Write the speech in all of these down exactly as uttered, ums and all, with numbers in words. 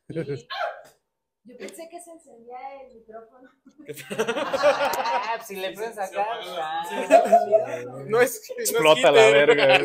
Y... Yo pensé que se encendía el micrófono. Ah, si le prendes acá. No es que explota la verga.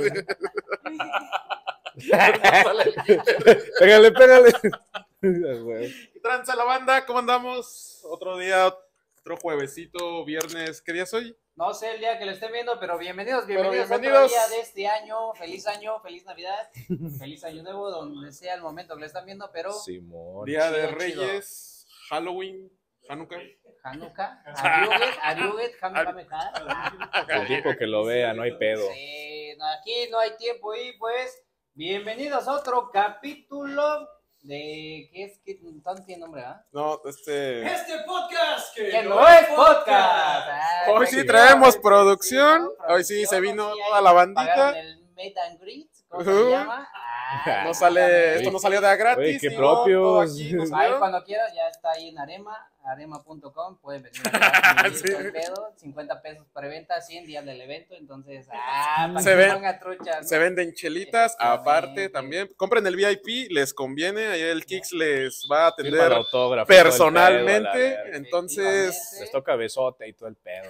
Pégale, pégale. ¿Qué tranza la banda? ¿Cómo andamos? Otro día, otro juevesito, viernes. ¿Qué día es hoy? No sé el día que lo estén viendo, pero bienvenidos, bienvenidos, pero bienvenidos. a otro día de este año. Feliz año, feliz Navidad, feliz año nuevo, donde sea el momento que lo están viendo, pero... Simón. Día de chido, Reyes, chido. Halloween, Hanukkah. Hanukkah, Ariuget, Ariuget, Hanukkah. El tiempo que lo vea, no hay pedo. Sí, no, aquí no hay tiempo y pues, bienvenidos a otro capítulo de... ¿Qué es? ¿Qué no tiene nombre, ah? ¿eh? No, este... Este podcast que, que no es podcast. Ah, hoy sí traemos producción. Hoy sí se vino toda la bandita. El meet and greet, ¿cómo uh-huh. se llama? Ah, no sale, esto no salió de a gratis. Oye, qué propios. Ahí cuando quieras, ya está ahí en Arema, arema punto com, pueden venir a sí. pedo, cincuenta pesos preventa, cien días del evento, entonces, ah, para se que ven, ponga truchas, ¿no? Se venden chelitas, aparte también, compren el V I P, les conviene, ahí el Kix les va a atender personalmente, pedo, entonces... Les toca besote y todo el pedo.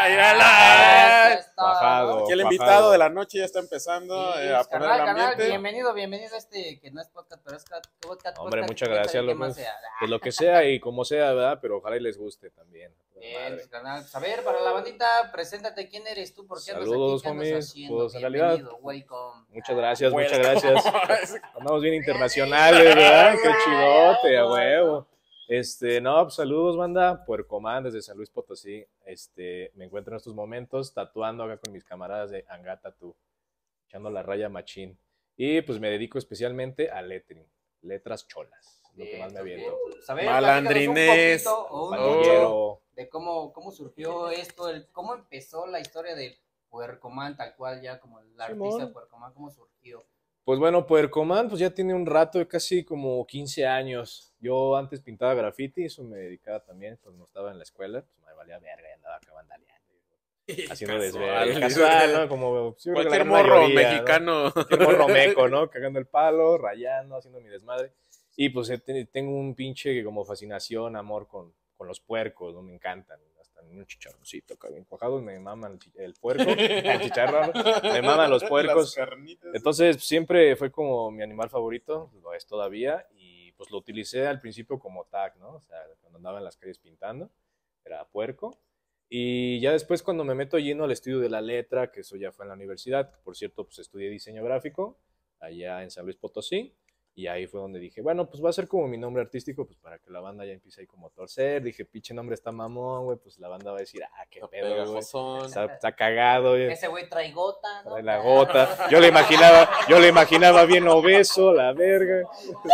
Bajado. Aquí el invitado de la noche ya está empezando sí, eh, a poner canal, el ambiente. Canal, bienvenido, bienvenido a este, que no es podcast, pero es podcast. Hombre, podcast, muchas gracias, lo, pues, pues lo que sea y como sea, ¿verdad? Pero ojalá y les guste también. Bien, pues, canal. A ver, para la bandita, preséntate, ¿quién eres tú? ¿Por qué andas Saludos, aquí? ¿Qué andas haciendo? Pues en realidad, welcome. muchas gracias, muchas gracias. Andamos bien internacionales, ¿verdad? Qué chidote, a huevo. Este, no, pues saludos, banda, Puercomán desde San Luis Potosí. Este, me encuentro en estos momentos tatuando acá con mis camaradas de Anga Tattoo, echando la raya machín. Y pues me dedico especialmente a lettering, letras cholas, lo que más me aviento. Saber, malandrinés, oh, de cómo, cómo surgió esto, el, cómo empezó la historia de Puercomán, tal cual ya como el artista sí, de Puercomán, cómo surgió. Pues bueno, Puercomán pues ya tiene un rato, casi como quince años. Yo antes pintaba graffiti, eso me dedicaba también, pues no estaba en la escuela, pues me valía verga y andaba acá vandaleando. Haciendo desvergue, casual, ¿no? Como sí, cualquier morro mayoría, mexicano. ¿no? Cualquier morro meco, ¿no? Cagando el palo, rayando, haciendo mi desmadre. Y pues tengo un pinche como fascinación, amor con, con los puercos, ¿no? Me encantan. Hasta un chicharroncito acá bien cuajado, me maman el, el puerco, el chicharrón, me maman los puercos. Entonces siempre fue como mi animal favorito, lo es todavía, y pues lo utilicé al principio como tag, ¿no? O sea, cuando andaba en las calles pintando, era puerco. Y ya después cuando me meto lleno al estudio de la letra, que eso ya fue en la universidad, por cierto, pues estudié diseño gráfico allá en San Luis Potosí, y ahí fue donde dije, bueno, pues va a ser como mi nombre artístico, pues para que la banda ya empiece ahí como a torcer. Dije, pinche nombre está mamón, güey, pues la banda va a decir, ah, qué no pedo, güey, está, está cagado, güey. Ese güey trae gota, ¿no? Trae la gota. Yo le imaginaba, yo le imaginaba bien obeso, la verga.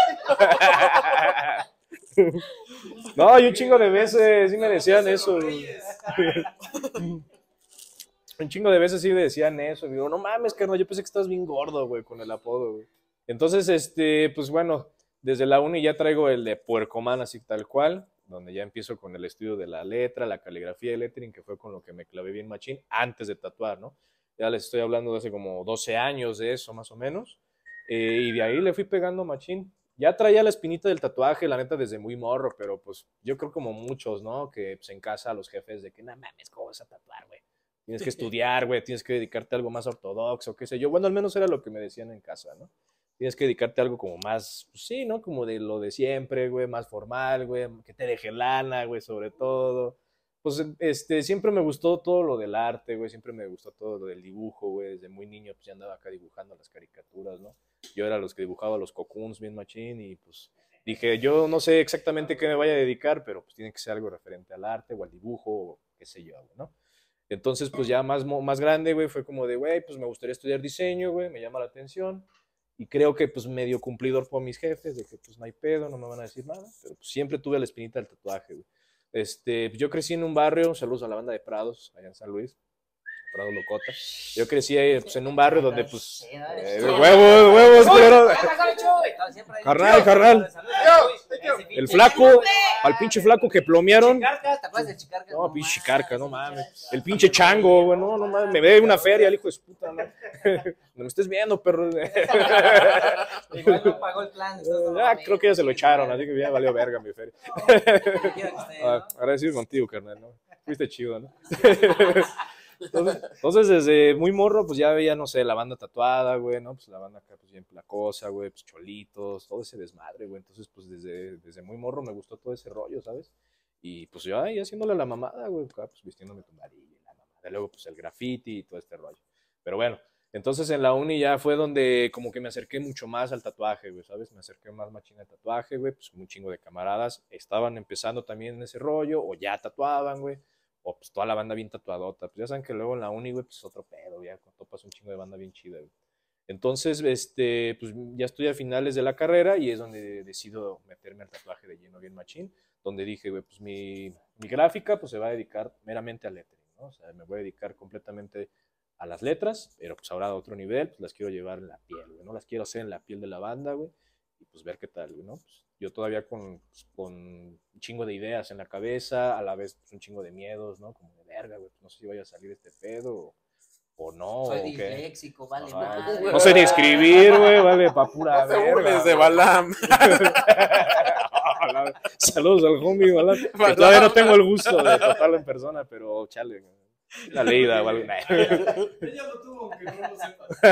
No, y un chingo de veces sí me decían eso. Un chingo de veces sí me decían eso. Y digo, no mames, carnal, yo pensé que estabas bien gordo, güey, con el apodo, güey. Entonces, este, pues bueno, desde la uni ya traigo el de Puercomán, así tal cual, donde ya empiezo con el estudio de la letra, la caligrafía y lettering, que fue con lo que me clavé bien machín antes de tatuar, ¿no? Ya les estoy hablando de hace como doce años de eso, más o menos. Eh, y de ahí le fui pegando machín. Ya traía la espinita del tatuaje, la neta, desde muy morro, pero pues yo creo como muchos, ¿no? Que pues en casa los jefes de que, no mames, ¿cómo vas a tatuar, güey? Tienes que estudiar, güey, tienes que dedicarte a algo más ortodoxo, qué sé yo. Bueno, al menos era lo que me decían en casa, ¿no? Tienes que dedicarte a algo como más, pues sí, ¿no? Como de lo de siempre, güey, más formal, güey, que te deje lana, güey, sobre todo. Pues, este, siempre me gustó todo lo del arte, güey, siempre me gustó todo lo del dibujo, güey, desde muy niño, pues ya andaba acá dibujando las caricaturas, ¿no? Yo era los que dibujaba los cocoons bien machín y, pues, dije, yo no sé exactamente qué me vaya a dedicar, pero, pues, tiene que ser algo referente al arte o al dibujo o qué sé yo, güey, ¿no? Entonces, pues, ya más, más grande, güey, fue como de, güey, pues, me gustaría estudiar diseño, güey, me llama la atención. Y creo que, pues, medio cumplidor por mis jefes, de que, pues, no hay pedo, no me van a decir nada. Pero, pues, siempre tuve la espinita del tatuaje, güey. Este, yo crecí en un barrio, saludos a la banda de Prados, allá en San Luis, Prado Locota. Yo crecí ahí, pues, en un barrio donde, pues, eh, huevos, huevos, pero... Carnal, carnal. El flaco, al pinche flaco que plomearon. Chicarca, ¿te acuerdas de Chicarca? No, pinche Chicarca, no mames. El pinche chango, güey, no, no mames. Me ve una feria, el hijo de su puta, ¿no? No me estés viendo, perro. Igual no pagó el plan. Ya, creo que ya se lo echaron, así que ya valió verga mi feria. Ah, agradecido contigo, carnal, ¿no? Fuiste chido, ¿no? Entonces, entonces, desde muy morro, pues ya veía, no sé, la banda tatuada, güey, ¿no? Pues la banda acá, pues bien placosa, güey, pues cholitos, todo ese desmadre, güey. Entonces, pues desde, desde muy morro me gustó todo ese rollo, ¿sabes? Y pues yo ahí haciéndole la mamada, güey, acá, pues vistiéndome tumbarilla y la mamada. Luego, pues el graffiti y todo este rollo. Pero bueno, entonces en la uni ya fue donde como que me acerqué mucho más al tatuaje, güey, ¿sabes? Me acerqué más machina de tatuaje, güey, pues un chingo de camaradas estaban empezando también en ese rollo, o ya tatuaban, güey. O pues toda la banda bien tatuadota. Pues ya saben que luego en la uni, güey, pues otro pedo, ya topas un chingo de banda bien chida, güey. Entonces, este, pues ya estoy a finales de la carrera y es donde decido meterme al tatuaje de lleno bien machín, donde dije, güey, pues mi, mi gráfica pues se va a dedicar meramente al lettering, ¿no? O sea, me voy a dedicar completamente a las letras, pero pues ahora a otro nivel, pues las quiero llevar en la piel, güey, ¿no? Las quiero hacer en la piel de la banda, güey, y pues ver qué tal, güey, ¿no? Pues, yo todavía con, pues, con un chingo de ideas en la cabeza, a la vez pues, un chingo de miedos, ¿no? Como de verga, güey, no sé si vaya a salir este pedo o, o no. Soy o disléxico, vale Ajá. madre. No sé ni escribir, güey, vale, pa' pura No te verga. burles de Balam. Saludos al homie, Balam. Que todavía no tengo el gusto de tratarlo en persona, pero chale, la leída o algo. Ella lo tuvo, aunque no lo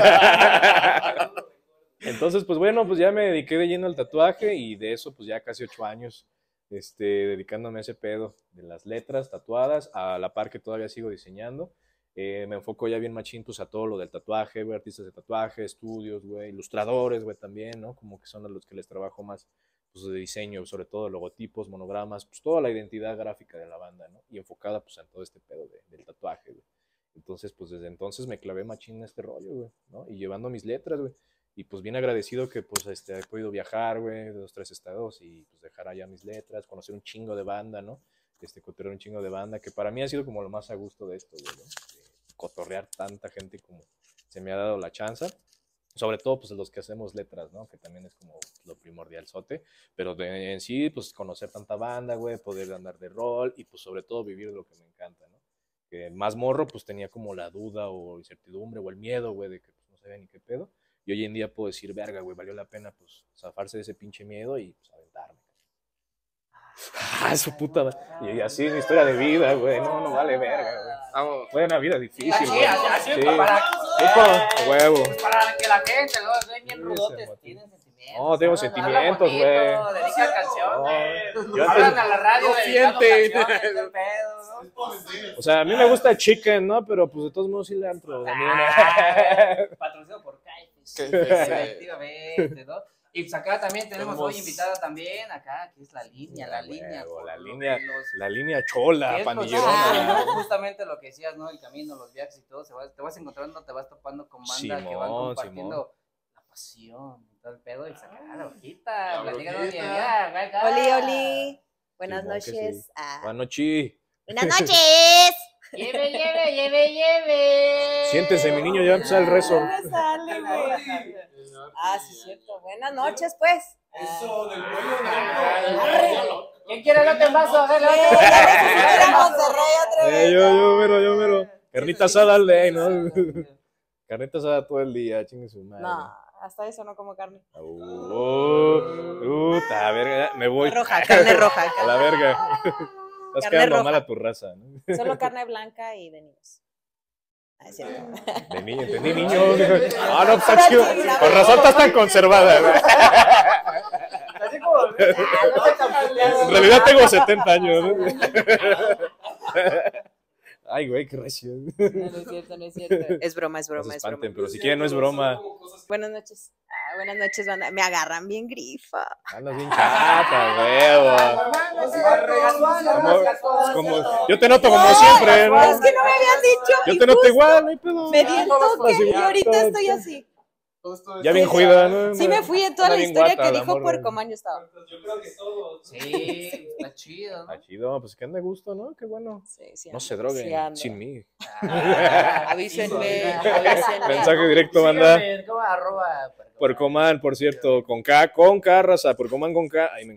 sepa. Entonces, pues bueno, pues ya me dediqué de lleno al tatuaje y de eso, pues ya casi ocho años, este, dedicándome a ese pedo de las letras tatuadas, a la par que todavía sigo diseñando. Eh, me enfoco ya bien machín, pues a todo lo del tatuaje, güey, artistas de tatuaje, estudios, güey, ilustradores, güey, también, ¿no? Como que son a los que les trabajo más, pues de diseño, sobre todo logotipos, monogramas, pues toda la identidad gráfica de la banda, ¿no? Y enfocada, pues en todo este pedo de, del tatuaje, güey. Entonces, pues desde entonces me clavé machín en este rollo, güey, ¿no? Y llevando mis letras, güey. Y pues bien agradecido que pues este, he podido viajar, güey, de dos, tres estados y pues dejar allá mis letras, conocer un chingo de banda, ¿no? Este, cotorrear un chingo de banda, que para mí ha sido como lo más a gusto de esto, güey, ¿no? De cotorrear tanta gente como se me ha dado la chanza. Sobre todo, pues los que hacemos letras, ¿no? Que también es como lo primordial sote. Pero de, en sí, pues conocer tanta banda, güey, poder andar de rol y pues sobre todo vivir lo que me encanta, ¿no? Que más morro, pues tenía como la duda o incertidumbre o el miedo, güey, de que pues, no sabía ni qué pedo. Y hoy en día puedo decir, verga, güey, valió la pena, pues, zafarse de ese pinche miedo y, pues, aventarme. Ah, su puta madre. Y así mi historia de vida, güey, no, no vale verga, güey. Vamos. Fue una vida difícil, Así, güey. así, así, Sí. para, Opa, huevo. para que la gente, ¿no? Ven bien rudotes, Sí, tienen sentimientos. No, tengo Hablan sentimientos, bonito, güey. Dedican canciones. No, yo Hablan antes- a la radio no dedicando sienten. canciones, qué pedo, ¿no? O sea, a mí me gusta Chicken, ¿no? Pero pues de todos modos sí le entro. Ah, patrocinado por Caipish. Sí. Efectivamente, ¿no? Y pues acá también tenemos Tenemos- hoy invitada también, acá, que es la línea, la línea. Huevo, la con línea, los- la línea chola, que es los- pandillerona. ah, justamente lo que decías, ¿no? El camino, los viajes y todo, se va- te vas encontrando, te vas topando con banda que van Simón, compartiendo Simón. la pasión y todo el pedo y sacar la hojita, La platícanos brujita. bien, mira, güey, acá. Oli, Oli. Buenas Simón, que noches. sí. Ah, Buenas noches. Buenas noches. Lleve, lleve, lleve, lleve. Siéntese, mi niño, ya empezó el rezo. No me sale, güey. Ah, sí, cierto. Buenas noches, pues. Eso del cuello Arre. ¿Quién quiere lote en vaso? A ver, Eh, lote. ya ves que se era Monterrey otra vez. Eh, yo, yo, mero, yo, mero. Carnita asada al ley, ¿no? Carnita asada todo el día, chingue su madre. No, hasta eso no como carne. Oh, puta, verga, me voy. Roja, carne roja. A la verga. Estás Carne quedando roja. mal a tu raza, ¿no? Solo carne blanca y de niños. Ah, es cierto. De niño, entendí niño. Ah, no, está chido. Con razón estás tan conservada, güey. Así como, ah, no se campeonean. En realidad tengo setenta años, ¿no? Ay, güey, qué recio. No, no es cierto, no es cierto. Es broma, es No broma, se es broma. espanten, pero si quieren no es broma. Buenas noches. Ah, buenas noches, banda. Me agarran bien grifa. Andas bien chata, huevo. Como, como, yo te noto como siempre, ¿no? Es que no me habían dicho. Yo y te noto justo igual, no hay pedo. Me di el toque y ahorita todo, estoy así. Ya bien juida, ¿no? Sí me fui en toda Anda la bien historia guata que la dijo morra. Puercoman yo estaba. Yo creo que todos. Sí, está chido, ¿no? Ah, chido, pues que ande gusto, ¿no? Qué bueno. Sí, sí No ando, se droguen sí ando. sin mí. Ah, Avísenme, sí, avísenme. Mensaje directo, banda. Síganme, ¿cómo? Arroba, perdón. Puercoman, por cierto, con K, con K, raza, Puercoman con K, ahí me encuentran.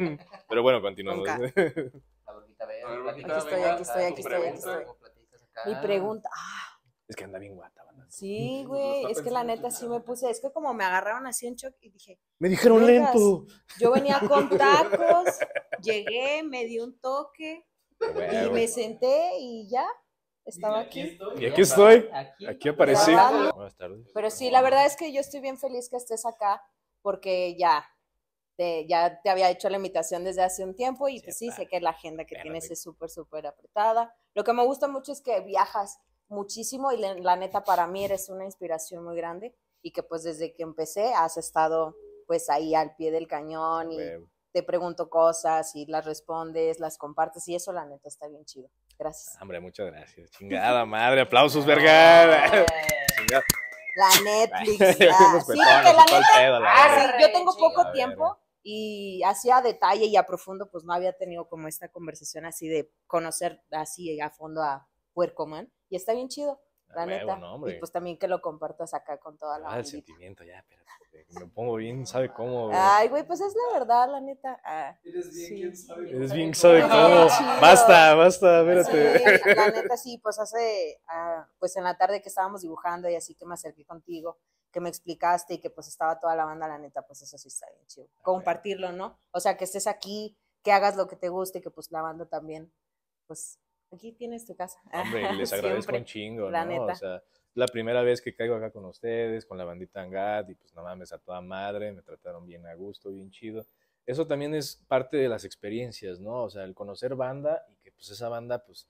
Pero bueno, continuamos. Nunca. La brujita, ve, A ver, platica. brujita, Aquí estoy, venga, aquí estoy, aquí tu estoy, aquí pregunta. estoy. Platicas acá. Mi pregunta, ah, Es que anda bien guata, banda. sí, güey, es que la neta sí me puse, es que como me agarraron así en shock y dije, Me dijeron Vergas. lento. yo venía con tacos, llegué, me di un toque y Huevo. me senté y ya, estaba Aquí aquí. estoy. Y aquí estoy. Aquí, Aquí aparecí. Grabando. Buenas tardes. Pero sí, la verdad es que yo estoy bien feliz que estés acá porque ya te, ya te había hecho la invitación desde hace un tiempo y pues sí, Sepa. sé que la agenda que Espérate. tienes es súper, súper apretada. Lo que me gusta mucho es que viajas muchísimo y la, la neta para mí eres una inspiración muy grande y que pues desde que empecé has estado pues ahí al pie del cañón y Huevo. te pregunto cosas y las respondes, las compartes y eso la neta está bien chido. Gracias. Hombre, muchas gracias. Chingada madre, aplausos, verga. Eh, Chingada. La Netflix. Unos ah, sí, petones porque y la todo el neta, pedo, la ah, verga. sí, yo tengo Chinga, poco la tiempo verga. y así a detalle y a profundo, pues no había tenido como esta conversación así de conocer así a fondo a Puercoman y está bien chido, la A huevo, neta. no, hombre. Y pues también que lo compartas acá con toda la Ah, el bandita. sentimiento, ya, espérate. Me pongo bien, ¿sabe cómo? güey? Ay, güey, pues es la verdad, la neta. Ah, Eres bien, sí. quién sabe. Eres bien, ¿sabe Ay, cómo? chido. Basta, basta, espérate. Sí, la neta sí, pues hace, ah, pues en la tarde que estábamos dibujando y así que me acerqué contigo, que me explicaste y que pues estaba toda la banda, la neta, pues eso sí está bien chido. Compartirlo, ¿no? O sea, que estés aquí, que hagas lo que te guste, que pues la banda también, pues aquí tienes tu casa. Hombre, y les agradezco Siempre, un chingo, la ¿no? neta. O sea, la primera vez que caigo acá con ustedes, con la bandita Angat, y pues no mames, a toda madre, me trataron bien a gusto, bien chido. Eso también es parte de las experiencias, ¿no? O sea, el conocer banda y que pues esa banda pues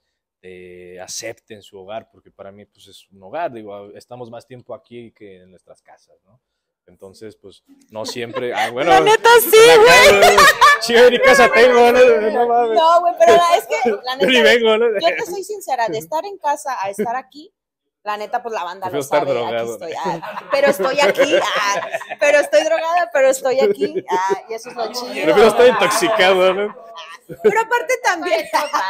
te acepte en su hogar, porque para mí pues es un hogar, digo, estamos más tiempo aquí que en nuestras casas, ¿no? Entonces, pues, no siempre... Ah, bueno, La neta sí, güey. Chido, ni casa tengo, no, no mames. No, güey, pero la, es que la Yo ni neta, vengo, ¿no? yo te soy sincera, de estar en casa a estar aquí, la neta, pues la banda Prefiero lo estar sabe, aquí drogado. estoy, ah, pero estoy aquí, ah, pero estoy drogada, pero estoy aquí, ah, y eso es lo chido. Prefiero estar intoxicado, ¿no? Pero aparte también,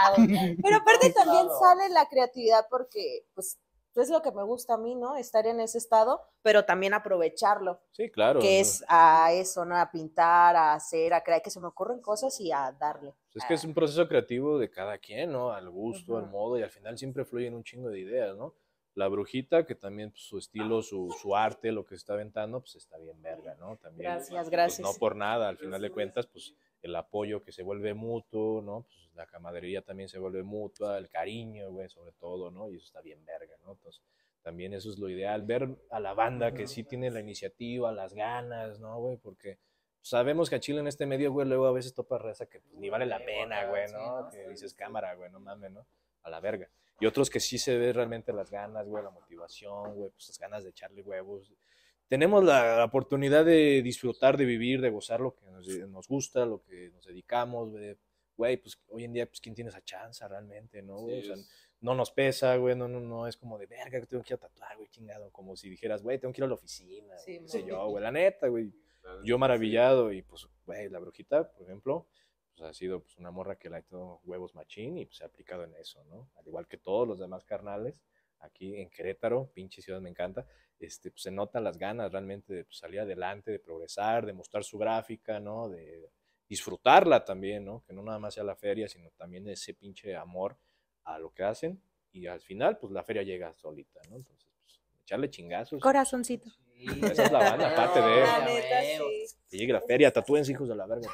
pero aparte también sale la creatividad porque, pues, es lo que me gusta a mí, ¿no? Estar en ese estado, pero también aprovecharlo, Sí, claro. que ¿no? es a eso, ¿no? A pintar, a hacer, a crear, que se me ocurren cosas y a darle. Pues es que es un proceso creativo de cada quien, ¿no? Al gusto, Ujú. al modo, y al final siempre fluyen un chingo de ideas, ¿no? La brujita, que también pues, su estilo, su, su arte, lo que está aventando, pues está bien verga, ¿no? También, Gracias, pues, gracias. no por nada, al final de cuentas, pues el apoyo que se vuelve mutuo, ¿no? Pues la camaradería también se vuelve mutua, el cariño, güey, sobre todo, ¿no? Y eso está bien verga, ¿no? Entonces, también eso es lo ideal, ver a la banda que sí tiene la iniciativa, las ganas, ¿no, güey? Porque sabemos que a Chile en este medio, güey, luego a veces topa raza que pues, ni vale la pena, güey, ¿no? Que dices, cámara, güey, no mames, ¿no? A la verga. Y otros que sí se ve realmente las ganas, güey, la motivación, güey, pues las ganas de echarle huevos. Tenemos la, la oportunidad de disfrutar, de vivir, de gozar lo que nos, nos gusta, lo que nos dedicamos, güey. Güey, pues hoy en día, pues, ¿quién tiene esa chance realmente, no, güey? Sí, O sea, es- no nos pesa, güey, no, no, no es como de, verga, que tengo que ir a tatuar, güey, chingado. Como si dijeras, güey, tengo que ir a la oficina, Sí, qué sé mo. yo, güey, la neta, güey. Yo maravillado y, pues, güey, la brujita, por ejemplo, pues ha sido pues, una morra que le ha hecho huevos machín y pues se ha aplicado en eso, ¿no? Al igual que todos los demás carnales, aquí en Querétaro, pinche ciudad me encanta, este, pues, se notan las ganas realmente de pues, salir adelante, de progresar, de mostrar su gráfica, ¿no? De disfrutarla también, ¿no? Que no nada más sea la feria, sino también ese pinche amor a lo que hacen y al final, pues la feria llega solita, ¿no? Entonces, pues, echarle chingazos. Corazoncito. Esa es la banda, aparte de- La neta, sí. Que llegue la feria, tatúense, hijos de la verga.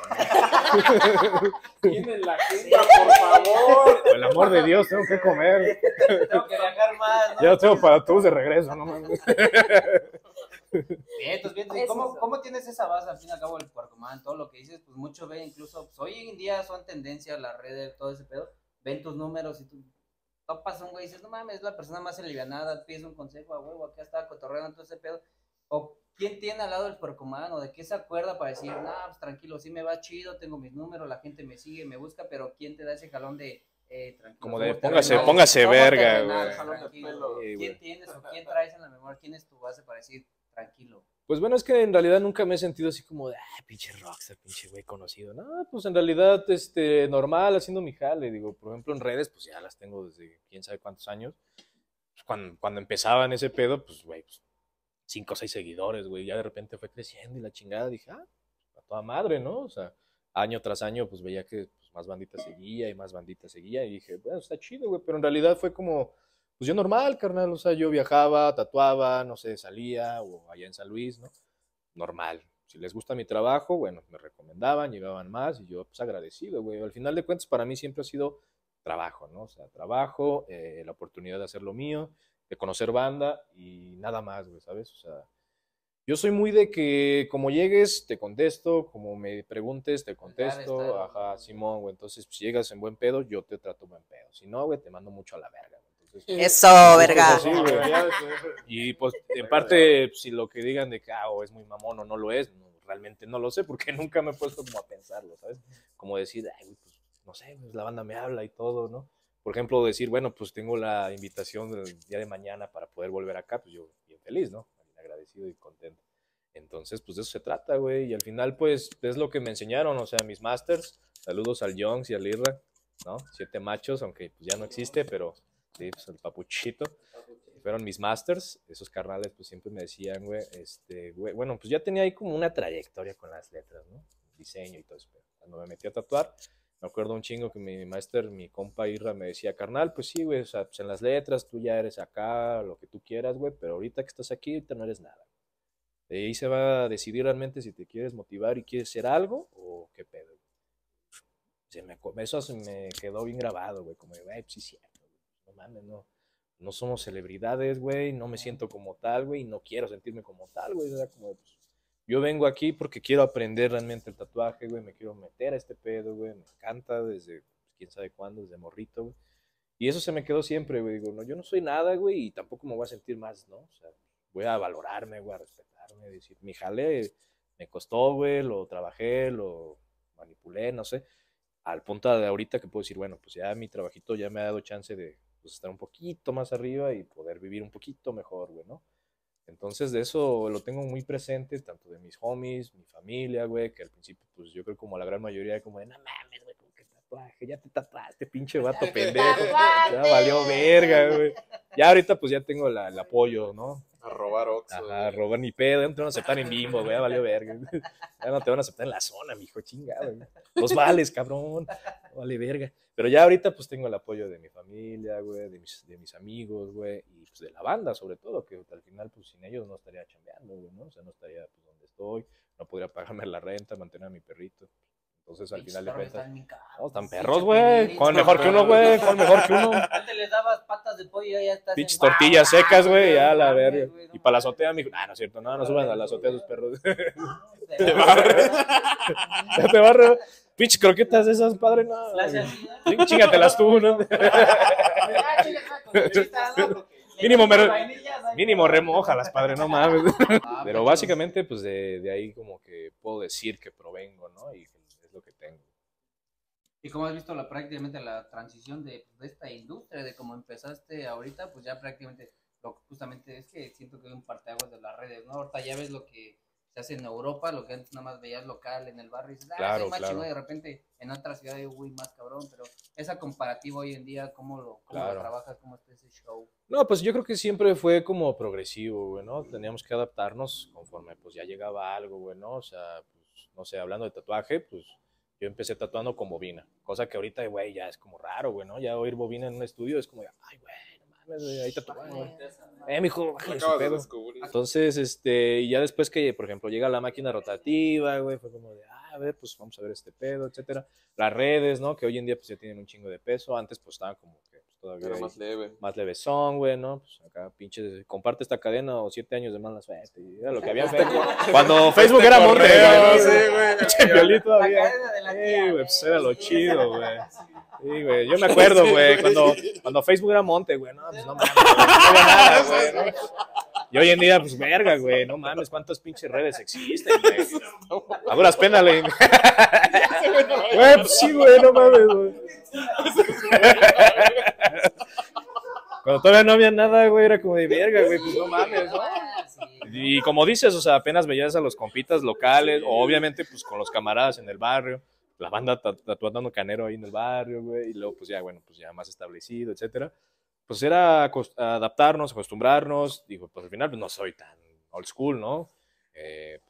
también. Tienen la agenda, por favor. Por el amor de Dios, tengo que comer. Tengo que viajar más, ¿no? Ya los tengo para todos de regreso, no mames. Bien, pues bien, Es ¿cómo, eso. ¿cómo tienes esa base al fin y al cabo el Puercoman? Todo lo que dices, pues muchos ven, incluso, pues hoy en día son tendencia las redes, todo ese pedo, ven tus números y tú topas a un güey y dices, no mames, es la persona más alivianada, pides un consejo a huevo, acá está cotorreando todo ese pedo. O quién tiene al lado del Puercoman, o de qué se acuerda para decir, no, pues tranquilo, sí me va chido, tengo mis números, la gente me sigue, me busca, pero quién te da ese jalón de, eh, tranquilo. Como de, somos póngase, terrenales, póngase somos verga, terrenales, güey. tranquilo. Sí, güey. ¿Quién tienes o quién traes en la memoria? ¿Quién es tu base para decir, tranquilo? Pues bueno, es que en realidad nunca me he sentido así como de, ah, pinche rockstar, pinche güey conocido. No, pues en realidad, este, normal, haciendo mi jale. Digo, por ejemplo, en redes, pues ya las tengo desde quién sabe cuántos años. Pues cuando, cuando empezaba en ese pedo, pues, güey, pues, cinco o seis seguidores, güey. Ya de repente fue creciendo y la chingada. Dije, ah, a toda madre, ¿no? O sea, año tras año, pues veía que pues, más bandita seguía y más bandita seguía y dije, bueno, está chido, güey, pero en realidad fue como, pues yo normal, carnal, o sea, yo viajaba, tatuaba, no sé, salía o allá en San Luis, ¿no? Normal. Si les gusta mi trabajo, bueno, me recomendaban, llegaban más y yo, pues agradecido, güey. Al final de cuentas, para mí siempre ha sido trabajo, ¿no? O sea, trabajo, eh, la oportunidad de hacer lo mío, de conocer banda y nada más, güey, ¿sabes? O sea, yo soy muy de que como llegues, te contesto, como me preguntes, te contesto, ajá, Simón, güey, entonces si llegas en buen pedo, yo te trato buen pedo, si no, güey, te mando mucho a la verga, güey. Entonces, eso, verga. Así, y pues, en parte, si lo que digan de que ah, o es muy mamón o no lo es, no, realmente no lo sé, porque nunca me he puesto como a pensarlo, ¿sabes? Como decir, ay, güey, pues, no sé, pues la banda me habla y todo, ¿no? Por ejemplo, decir, bueno, pues tengo la invitación del día de mañana para poder volver acá, pues yo bien feliz, ¿no? Agradecido y contento. Entonces, pues de eso se trata, güey. Y al final, pues, es lo que me enseñaron, o sea, mis masters. Saludos al Jones y al Irra, ¿no? Siete machos, aunque pues, ya no existe, pero sí, pues el papuchito. Fueron mis masters. Esos carnales, pues siempre me decían, güey, este, güey, bueno, pues ya tenía ahí como una trayectoria con las letras, ¿no? Diseño y todo eso. Cuando me metí a tatuar, me acuerdo un chingo que mi master, mi compa Irra, me decía, carnal, pues sí, güey, o sea, pues en las letras tú ya eres acá, lo que tú quieras, güey, pero ahorita que estás aquí, ahorita no eres nada. De ahí se va a decidir realmente si te quieres motivar y quieres ser algo o qué pedo. Se me, eso se me quedó bien grabado, güey, como, güey, pues sí, cierto, no mames, no, no somos celebridades, güey, no me siento como tal, güey, y no quiero sentirme como tal, güey, o sea, como, pues, yo vengo aquí porque quiero aprender realmente el tatuaje, güey, me quiero meter a este pedo, güey, me encanta desde, pues, quién sabe cuándo, desde morrito, güey, y eso se me quedó siempre, güey, digo, no, yo no soy nada, güey, y tampoco me voy a sentir más, ¿no? O sea, voy a valorarme, voy a respetarme, decir, mi jale me costó, güey, lo trabajé, lo manipulé, no sé, al punto de ahorita que puedo decir, bueno, pues ya mi trabajito ya me ha dado chance de pues, estar un poquito más arriba y poder vivir un poquito mejor, güey, ¿no? Entonces de eso lo tengo muy presente, tanto de mis homies, mi familia, güey, que al principio, pues yo creo como la gran mayoría, como de, no mames, güey, como que tatuaje, ya te tatuaste, pinche vato pendejo, ya valió verga, güey. Ya ahorita pues ya tengo la, el apoyo, ¿no? A robar Oxxo. Ajá, a robar ni pedo, ya no te van a aceptar en Bimbo, güey, ya valió verga. Ya no te van a aceptar en la zona, mijo, chingado, güey. Los vales, cabrón, vale verga. Pero ya ahorita pues tengo el apoyo de mi familia, güey, de mis, de mis amigos, güey, y pues de la banda sobre todo, que al final pues sin ellos no estaría chambeando, güey, ¿no? O sea, no estaría pues donde estoy, no podría pagarme la renta, mantener a mi perrito. Entonces al final de cuentas, no, están perros, güey, ¿cuál mejor que uno, güey? ¿Cuál mejor que uno? Antes les dabas patas de pollo, ya estás. Pinches tortillas secas, güey, ya la verga. Y para la azotea, mijo, ah, no es cierto, no, no suban a la azotea sus perros. Te barre. Te barre. Pinches croquetas esas, padre, no. Chíngatelas tú, ¿no? Mínimo, me, mínimo remójalas, padre, no mames. Pero básicamente, pues de, de ahí como que puedo decir que provengo, ¿no? Y es lo que tengo. ¿Y cómo has visto la prácticamente la transición de, de esta industria, de cómo empezaste ahorita? Pues ya prácticamente, lo que justamente es que siento que hay un parteaguas de las redes, ¿no? Ahorita ya ves lo que se hace en Europa, lo que antes nada más veías local en el barrio, y dices, ah, claro, soy más claro. chingón, y de repente en otra ciudad hay uy, más cabrón, pero esa comparativa hoy en día, ¿cómo lo, cómo claro. lo trabajas? ¿Cómo está ese show? No, pues yo creo que siempre fue como progresivo, güey, ¿no? Teníamos que adaptarnos conforme pues ya llegaba algo, güey, ¿no? O sea, pues, no sé, hablando de tatuaje, pues yo empecé tatuando con bobina, cosa que ahorita, güey, ya es como raro, güey, ¿no? Ya oír bobina en un estudio es como, ay, güey, no mames, güey, ahí tatuando, güey. Eh, mijo, bájale su pedo. Entonces, este, y ya después que, por ejemplo, llega la máquina rotativa, güey, fue como de, ah, a ver, pues vamos a ver este pedo, etcétera. Las redes, ¿no? Que hoy en día, pues ya tienen un chingo de peso. Antes, pues estaban como que pues, todavía. Era más leve. Más levesón, güey, ¿no? Pues acá, pinche, comparte esta cadena o siete años de mala suerte. Y era lo que había en Facebook. Cuando Facebook era monte, güey. Sí, güey. Pinche violín todavía. La cadena de la Sí, tía, güey, güey. pues era lo chido, güey. Sí, güey, yo me acuerdo, güey, cuando, cuando Facebook era monte, güey, no, pues no mames, no había nada, güey, ¿no? Y hoy en día, pues verga, güey, no mames, cuántas pinches redes existen, güey. A duras penas, le. Güey, pues sí, güey, no mames, güey. Cuando todavía no había nada, güey, era como de verga, güey, pues no mames, ¿no? Y como dices, o sea, apenas veías a los compitas locales, o obviamente, pues con los camaradas en el barrio. La banda tatuando canero ahí en el barrio, güey, y luego pues ya, bueno, pues ya más establecido, etcétera. Pues era adaptarnos, acostumbrarnos, digo, pues al final pues no soy tan old school, ¿no? Eh, pues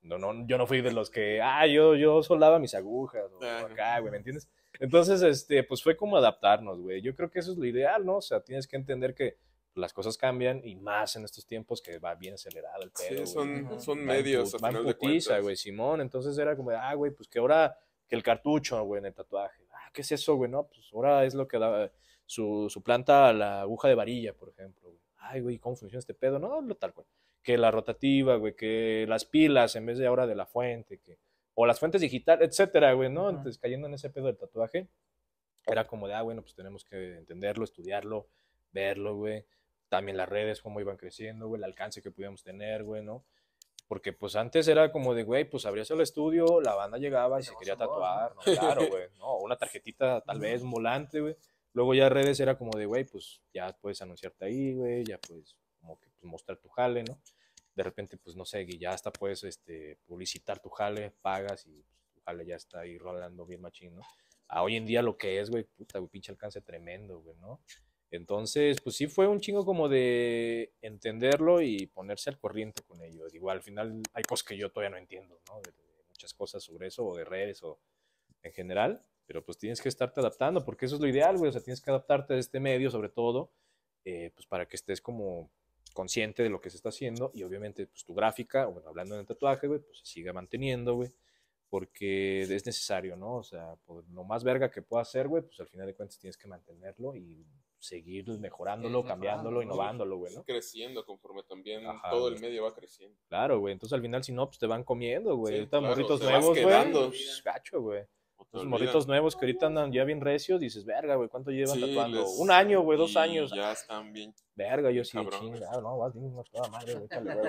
No, no, yo no fui de los que, ah, yo, yo soldaba mis agujas, o Ah. acá, güey, ¿me entiendes? Entonces, este, pues fue como adaptarnos, güey. Yo creo que eso es lo ideal, ¿no? O sea, tienes que entender que las cosas cambian y más en estos tiempos que va bien acelerado el pedo, Sí, güey. son, son Va en medios put- a va en final de putiza, cuentas. güey, Simón. Entonces era como de, ah, güey, pues que ahora, que el cartucho, güey, en el tatuaje. Ah, ¿qué es eso, güey? No, pues ahora es lo que da, su, suplanta a la aguja de varilla, por ejemplo, güey. Ay, güey, ¿cómo funciona este pedo? No, lo tal, güey. Que la rotativa, güey, que las pilas en vez de ahora de la fuente, que, o las fuentes digitales, etcétera, güey, ¿no? Ujú. Entonces, cayendo en ese pedo del tatuaje, era como de, ah, bueno, pues tenemos que entenderlo, estudiarlo, verlo, güey. También las redes, cómo iban creciendo, güey, el alcance que podíamos tener, güey, ¿no? Porque pues antes era como de, güey, pues abrías el estudio, la banda llegaba y se Pero quería son dos, tatuar, ¿no? Claro, güey, ¿no? Una tarjetita, tal vez, un volante, güey. Luego ya redes era como de, güey, pues ya puedes anunciarte ahí, güey, ya puedes como que pues, mostrar tu jale, ¿no? De repente, pues no sé, y ya hasta puedes este, publicitar tu jale, pagas y pues, tu jale ya está ahí rolando bien machín, ¿no? A hoy en día lo que es, güey, puta, güey, pinche alcance tremendo, güey, ¿no? Entonces, pues sí fue un chingo como de entenderlo y ponerse al corriente con ello. Digo, al final hay cosas que yo todavía no entiendo, ¿no? De, de muchas cosas sobre eso, o de redes, o en general, pero pues tienes que estarte adaptando, porque eso es lo ideal, güey, o sea, tienes que adaptarte a este medio, sobre todo, eh, pues para que estés como consciente de lo que se está haciendo, y obviamente, pues tu gráfica, o bueno, hablando del tatuaje, güey, pues se siga manteniendo, güey, porque es necesario, ¿no? O sea, por lo más verga que pueda hacer, güey, pues al final de cuentas tienes que mantenerlo y seguir mejorándolo, Sí, cambiándolo, mejorando, ¿no? innovándolo, güey, ¿no? Creciendo conforme también Ajá, todo güey. el medio va creciendo. Claro, güey, entonces al final si no, pues te van comiendo, güey. Sí, Ahorita claro, morritos te vas nuevos, güey, quedando. pues, gacho, güey. O te Los olvidan. morritos nuevos que ahorita andan ya bien recios, dices, verga, güey, ¿cuánto llevan Sí, tatuando? les- Un año, güey, dos y años. ya están bien. Verga, yo bien sí, cabrón. chinga, ah, no, vas bien, no, toda madre, güey, échale, güey.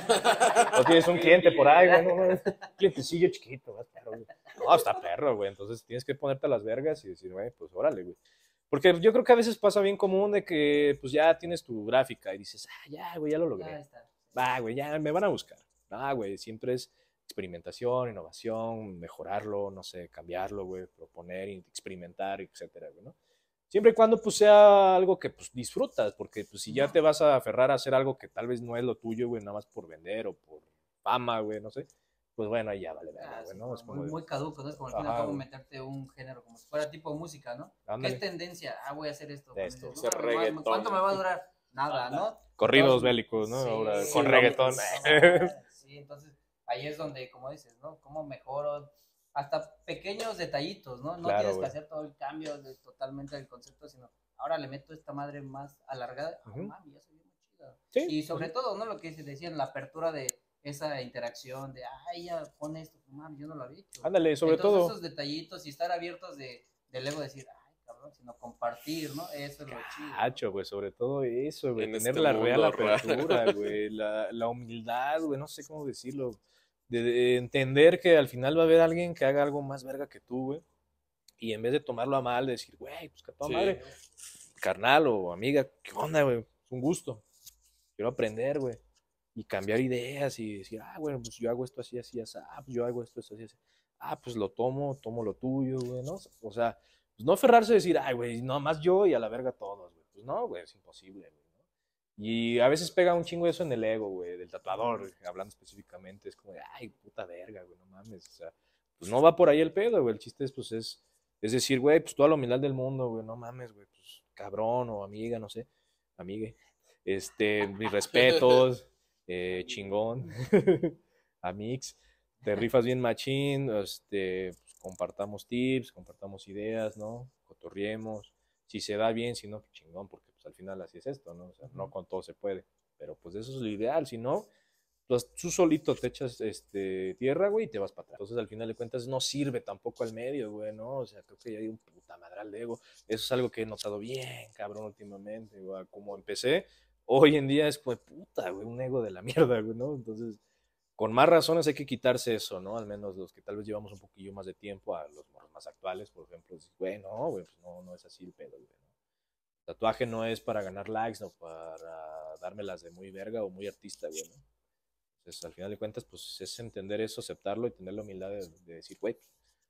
O tienes un cliente por ahí, güey, no, no, un clientecillo chiquito, vas perro, güey. No, está perro, güey, entonces tienes que ponerte a las vergas y decir, güey, pues órale, güey. Porque yo creo que a veces pasa bien común de que, pues ya tienes tu gráfica y dices, ah, ya, güey, ya lo Ya logré. está. Va, güey, ya me van a buscar. Ah, güey, siempre es experimentación, innovación, mejorarlo, no sé, cambiarlo, güey, proponer, experimentar, etcétera, güey, ¿no? Siempre y cuando pues sea algo que pues disfrutas, porque pues si ya te vas a aferrar a hacer algo que tal vez no es lo tuyo, güey, nada más por vender o por fama, güey, no sé, pues bueno, ahí ya vale, verga, Ah, güey, sí, ¿no? Es como muy, de, muy caduco, ¿no? Es como al fin y Ajá, al cabo güey. meterte un género como si fuera tipo música, ¿no? Ándale. ¿Qué es tendencia? Ah, voy a hacer esto. De esto. Cuando dices, Hacer "No, ma- reggaetón". ¿Cuánto me va a durar? Nada, ¿no? Corridos Entonces, bélicos, ¿no? sí, Ahora sí, con lo- reggaetón. Sí, entonces ahí es donde, como dices, ¿no? ¿Cómo mejoro? Hasta pequeños detallitos, ¿no? No Claro, tienes que güey. hacer todo el cambio de, totalmente del concepto, sino ahora le meto esta madre más alargada. Ah, Ujú. mami, ya se vio muy chida. Sí, Y sobre sí. todo, ¿no? Lo que se decían, la apertura de esa interacción de, ay, ya pone esto, mami, yo no lo había hecho. Ándale, sobre Entonces, todo. esos detallitos y estar abiertos de, de luego decir, ay, cabrón, sino compartir, ¿no? Eso es lo chido. ¿no? Cacho, güey, sobre todo eso, güey, En tener este la mundo real raro. apertura, güey, la, la humildad, güey, no sé cómo decirlo, de, de entender que al final va a haber alguien que haga algo más verga que tú, güey, y en vez de tomarlo a mal, decir, güey, pues que a toda Sí. madre, carnal o amiga, ¿qué onda, güey? Es un gusto, quiero aprender, güey, y cambiar ideas y decir, ah, bueno, pues yo hago esto así, así, así, ah, pues yo hago esto, esto así, así, ah, pues lo tomo, tomo lo tuyo, güey, ¿no? O sea, pues no aferrarse a decir, ay, güey, no más yo y a la verga todos, güey. Pues no, güey, es imposible, güey, ¿no? Y a veces pega un chingo eso en el ego, güey, del tatuador, güey, hablando específicamente, es como de, ay, puta verga, güey, no mames, o sea, pues no va por ahí el pedo, güey, el chiste es, pues es, es decir, güey, pues toda la humildad del mundo, güey, no mames, güey, pues cabrón o amiga, no sé, amigue, este, mis respetos, eh, chingón, amix, te rifas bien machín, este, pues, compartamos tips, compartamos ideas, ¿no? Cotorriemos, si se da bien, si no, pues, chingón, porque pues al final así es esto, ¿no? O sea, no con todo se puede, pero pues eso es lo ideal, si no, pues tú solito te echas este, tierra, güey, y te vas para atrás. Entonces, al final de cuentas, no sirve tampoco al medio, güey, ¿no? O sea, creo que ya hay un puta madral de ego. Eso es algo que he notado bien, cabrón, últimamente, güey. Como empecé, hoy en día es como, puta, güey, un ego de la mierda, güey, ¿no? Entonces, con más razones hay que quitarse eso, ¿no? Al menos los que tal vez llevamos un poquillo más de tiempo a los morros más actuales, por ejemplo, decir, güey, no, güey, pues no, no es así el pedo, güey, ¿no? Tatuaje no es para ganar likes, no para dármelas de muy verga o muy artista, güey, ¿no? Entonces, al final de cuentas, pues es entender eso, aceptarlo y tener la humildad de, de decir, güey,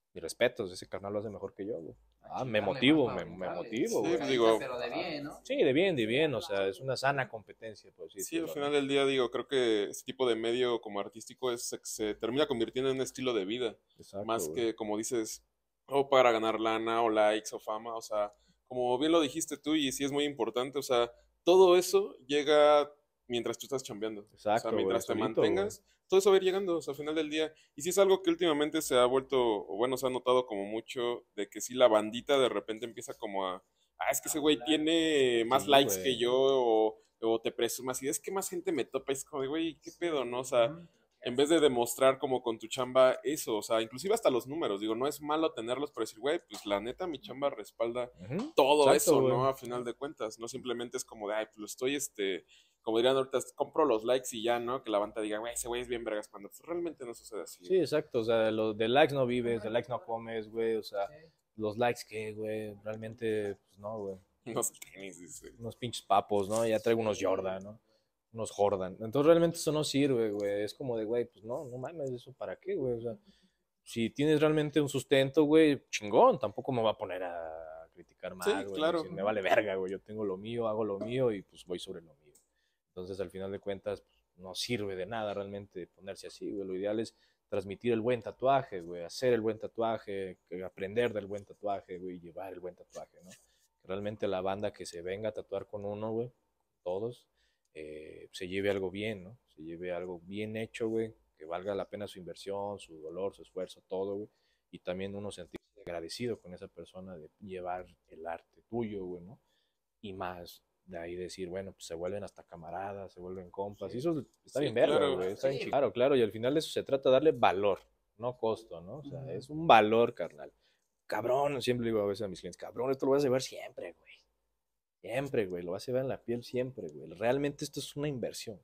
Mi respeto, ese carnal lo hace mejor que yo, güey. Ah, me Chingarle motivo, más me, para me brincarle. motivo, Sí, güey. digo, Pero de bien, ¿no? Sí, de bien, de bien, o sea, es una sana competencia, pues sí. Sí, al final del día digo, creo que ese tipo de medio como artístico es, se, se termina convirtiendo en un estilo de vida, Exacto, más güey. que como dices, o para ganar lana o likes o fama, o sea, como bien lo dijiste tú y sí es muy importante, o sea, todo eso llega mientras tú estás chambeando, o sea, Exacto, güey, mientras te solito, güey. mantengas, todo eso va a ir llegando, o sea, al final del día, y sí es algo que últimamente se ha vuelto, o bueno, se ha notado como mucho, de que sí la bandita de repente empieza como a, ah, es que ese güey tiene más Sí, likes güey. que yo, o o te presumas y es que más gente me topa, es como de, güey, ¿qué pedo, no? O sea, en vez de demostrar como con tu chamba eso, o sea, inclusive hasta los números, digo, no es malo tenerlos, pero decir, güey, pues la neta mi chamba respalda Ujú, todo exacto, eso, güey. ¿no? A final de cuentas, no simplemente es como de, ay, pues lo estoy, este, como dirían ahorita, compro los likes y ya, ¿no? Que la banda diga, güey, ese güey es bien vergas, cuando pues, realmente no sucede así. Sí, exacto, o sea, lo, de likes no vives, de likes no comes, güey, o sea, los likes qué, güey, realmente, pues no, güey. Unos tenis, dice. Unos pinches papos, ¿no? Ya traigo unos Jordan, ¿no? Unos Jordan. Entonces realmente eso no sirve, güey. Es como de, güey, pues no, no mames, ¿eso para qué, güey? O sea, si tienes realmente un sustento, güey, chingón, tampoco me va a poner a criticar más, Sí, güey. claro. Me vale verga, güey. Yo tengo lo mío, hago lo mío y pues voy sobre lo mío. Entonces, al final de cuentas, pues, no sirve de nada realmente ponerse así, güey. Lo ideal es transmitir el buen tatuaje, güey, hacer el buen tatuaje, aprender del buen tatuaje, güey, y llevar el buen tatuaje, ¿no? Realmente la banda que se venga a tatuar con uno, güey, todos, eh, se lleve algo bien, ¿no? Se lleve algo bien hecho, güey, que valga la pena su inversión, su dolor, su esfuerzo, todo, güey. Y también uno sentirse agradecido con esa persona de llevar el arte tuyo, güey, ¿no? Y más, de ahí decir, bueno, pues se vuelven hasta camaradas, se vuelven compas. Sí. Y eso está Sí, bien verga, claro. güey. Está bien Sí. chido. Claro, claro. Y al final de eso se trata de darle valor, no costo, ¿no? O sea, uh-huh. Es un valor, carnal. Cabrón, siempre digo a veces a mis clientes, cabrón, esto lo vas a llevar siempre, güey. Siempre, güey. Lo vas a llevar en la piel siempre, güey. Realmente esto es una inversión,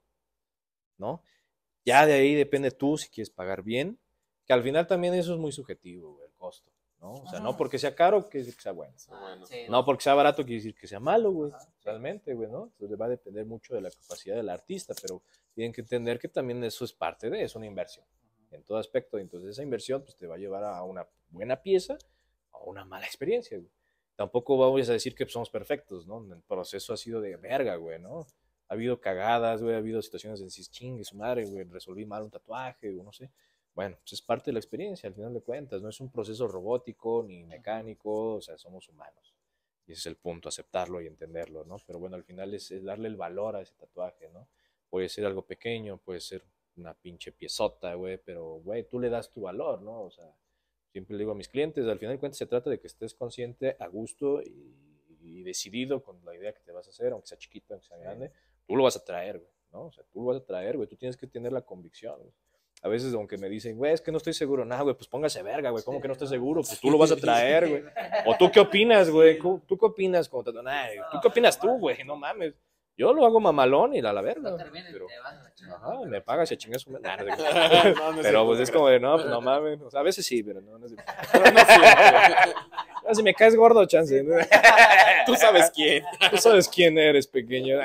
¿no? Ya de ahí depende tú si quieres pagar bien, que al final también eso es muy subjetivo, güey, el costo, ¿no? O sea, no porque sea caro quiere decir que sea bueno. Ah, sí, no porque sea barato quiere decir que sea malo, güey. Realmente, güey, ¿no? Entonces va a depender mucho de la capacidad del artista, pero tienen que entender que también eso es parte de, es una inversión en todo aspecto. Entonces esa inversión pues te va a llevar a una buena pieza o a una mala experiencia, güey. Tampoco vamos a decir que somos perfectos, ¿no? El proceso ha sido de verga, güey, ¿no? Ha habido cagadas, güey, ha habido situaciones de decir, chingue su madre, güey, resolví mal un tatuaje, o no sé. Bueno, pues es parte de la experiencia, al final de cuentas, no es un proceso robótico ni mecánico, o sea, somos humanos. Y ese es el punto, aceptarlo y entenderlo, ¿no? Pero bueno, al final es, es darle el valor a ese tatuaje, ¿no? Puede ser algo pequeño, puede ser una pinche piezota, güey, pero, güey, tú le das tu valor, ¿no? O sea, siempre le digo a mis clientes, al final de cuentas se trata de que estés consciente, a gusto y, y decidido con la idea que te vas a hacer, aunque sea chiquito, aunque sea grande, tú lo vas a traer, güey, ¿no? O sea, tú lo vas a traer, güey, tú tienes que tener la convicción, güey. A veces, aunque me dicen, güey, es que no estoy seguro, nada, güey, pues póngase verga, güey, ¿cómo que no estás seguro? Pues tú lo vas a traer, güey. O tú qué opinas, güey, ¿tú qué opinas? Como, nah, ¿tú qué opinas tú, güey? No mames. Yo lo hago mamalón y la la verga. No pero, ajá, me pagas y chingas un... Nah, no, no, no, pero pues es como de, no, pues no mames. O sea, a veces sí, pero no, no, pero no siempre. No, si me caes gordo, chance. ¿No? Tú sabes quién. Tú sabes quién eres, pequeño.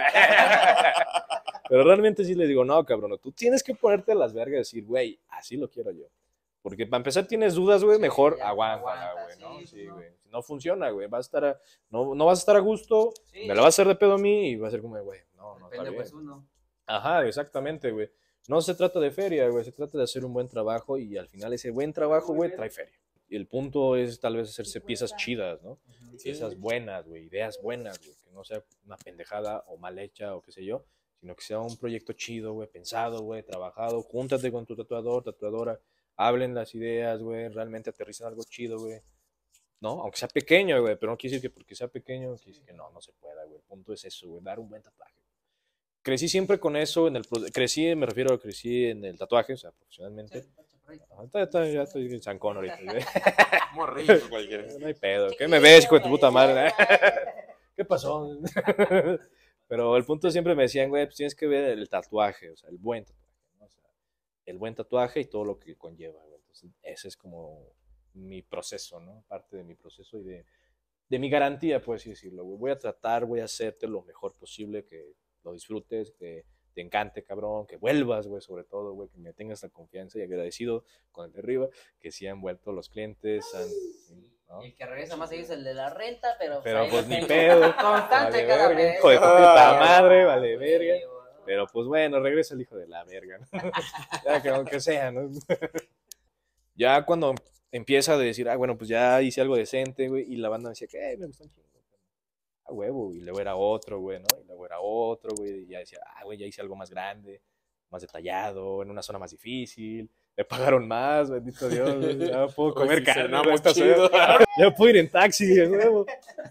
Pero realmente sí les digo, no, cabrón, tú tienes que ponerte las vergas y decir, güey, así lo quiero yo. Porque para empezar tienes dudas, güey, mejor sí, aguántala, güey, ¿no? Sí, sí, güey. Si no funciona, güey, vas a estar a, no, no vas a estar a gusto, sí, me la vas a hacer de pedo a mí y va a ser como, güey, no, no está bien. Pues uno. Ajá, exactamente, güey. No se trata de feria, güey, se trata de hacer un buen trabajo y al final ese buen trabajo, güey, trae feria. Y el punto es tal vez hacerse piezas chidas, ¿no? Sí. Piezas buenas, güey, ideas buenas, güey, que no sea una pendejada o mal hecha o qué sé yo, sino que sea un proyecto chido, güey, pensado, güey, trabajado. Júntate con tu tatuador, tatuadora, hablen las ideas, güey, realmente aterrizan algo chido, güey, ¿no? Aunque sea pequeño, güey, pero no quiere decir que porque sea pequeño, quiere decir que no, no se pueda, güey. El punto es eso, güey, dar un buen tatuaje. Crecí siempre con eso, en el crecí, me refiero a crecí en el tatuaje, o sea, profesionalmente. Ahorita está, ya estoy en zancón ahorita, güey. Morrillo cualquiera. No hay pedo, ¿qué me ves, hijo de tu puta madre? ¿Qué pasó? Pero el punto siempre me decían, güey, pues tienes que ver el tatuaje, o sea, el buen tatuaje, ¿no? O sea, el buen tatuaje y todo lo que conlleva, güey. Entonces, ese es como mi proceso, ¿no? Parte de mi proceso y de, de mi garantía, por así decirlo, güey. Voy a tratar, voy a hacerte lo mejor posible, que lo disfrutes, que te encante, cabrón, que vuelvas, güey, sobre todo, güey, que me tengas la confianza y agradecido con el de arriba, que sí han vuelto los clientes, han, ¿no? Y el que regresa más seguido es el de la renta, pero... Pero ahí pues lo ni tengo. pedo. Constante Vale cada verga, vez. hijo de tu puta Ah, madre, vale Sí, verga. güey. Pero pues bueno, regresa el hijo de la verga, ¿no? Ya que aunque sea, ¿no? Ya cuando empieza a decir, ah, bueno, pues ya hice algo decente, güey, y la banda decía que, eh, me gustó un chingo. A huevo, y luego era otro, güey, ¿no? Y luego era otro, güey, y ya decía, ah, güey, ya hice algo más grande, más detallado, en una zona más difícil, me pagaron más, bendito Dios, güey, ya puedo comer sí, carne, cenamos güey, esta chido. semana. Ya puedo ir en taxi, a huevo.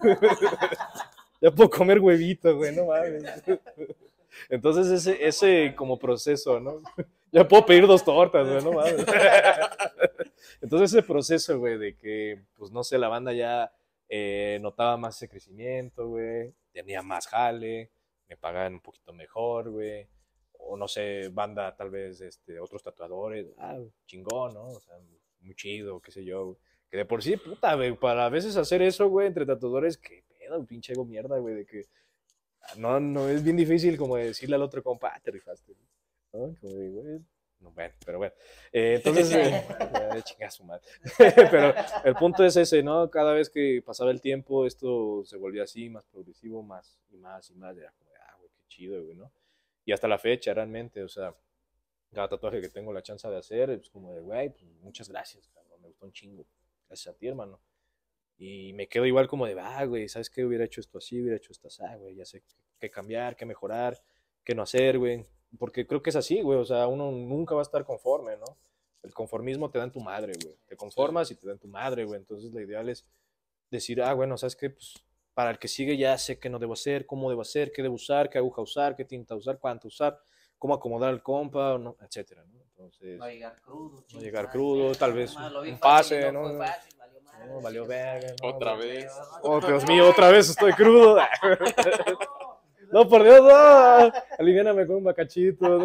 Ya puedo comer huevito, güey, no mames. Entonces ese, ese como proceso, ¿no? Ya puedo pedir dos tortas, güey, no mames. Entonces ese proceso, güey, de que, pues no sé, la banda ya eh, notaba más ese crecimiento, güey, tenía más jale, me pagaban un poquito mejor, güey, o no sé, banda tal vez, este, otros tatuadores, ah, chingón, ¿no? O sea, muy chido, qué sé yo, güey. Que de por sí, puta, güey, para a veces hacer eso, güey, entre tatuadores, qué pedo, pinche ego mierda, güey, de que no, no, es bien difícil como decirle al otro compa, ah, te rifaste, ¿no? Como de, güey, no, bueno, pero bueno. Eh, entonces, eh, eh, chinga su madre. Pero el punto es ese, ¿no? Cada vez que pasaba el tiempo, esto se volvía así, más progresivo, más y más y más. Era como, de, ah, güey, qué chido, güey, ¿no? Y hasta la fecha, realmente, o sea, cada tatuaje que tengo la chance de hacer, es como de, güey, pues muchas gracias, cabrón, me gustó un chingo. Gracias a ti, hermano. Y me quedo igual como de, ah, güey, ¿sabes qué? Hubiera hecho esto así, hubiera hecho esto así, güey, ya sé qué cambiar, qué mejorar, qué no hacer, güey. Porque creo que es así, güey, o sea, uno nunca va a estar conforme, ¿no? El conformismo te da en tu madre, güey. Te conformas y te da en tu madre, güey. Entonces, lo ideal es decir, ah, bueno, ¿sabes qué? Pues para el que sigue ya sé qué no debo hacer, cómo debo hacer, qué debo usar, qué aguja usar, qué tinta usar, cuánto usar, cómo acomodar el compa, ¿no? Etcétera, ¿no? Entonces, No llegar crudo. no llegar crudo, tal vez Más, lo vi un fácil, pase, no ¿no? fue fácil, valió madre, No, valió chingas. verga, ¿no? Otra vez. Oh, Dios mío, otra vez estoy crudo. No, por Dios, no. Aliviáname con un bacachito.